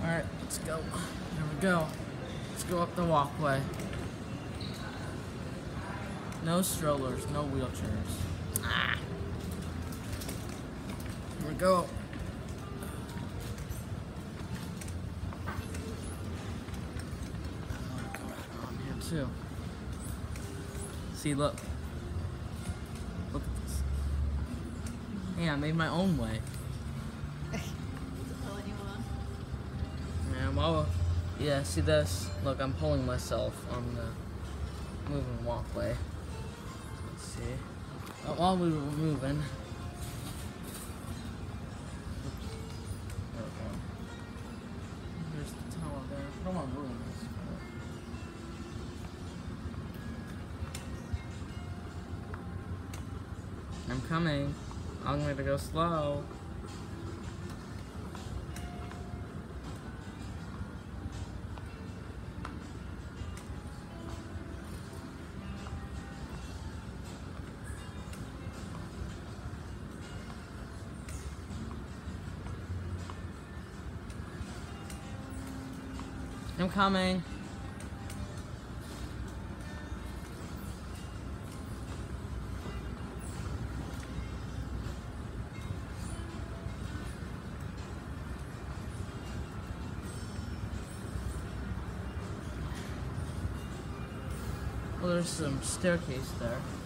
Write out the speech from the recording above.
Alright, let's go. Here we go. Let's go up the walkway. No strollers, no wheelchairs. Ah. Here we go. On here too. See, look. Look at this. Hey, I made my own way. Man, well, yeah, see this? Look, I'm pulling myself on the moving walkway. Let's see. While we were moving. There's the tower there. I don't want to ruin this. I'm coming. I'm going to go slow. I'm coming. Well, there's some staircase there.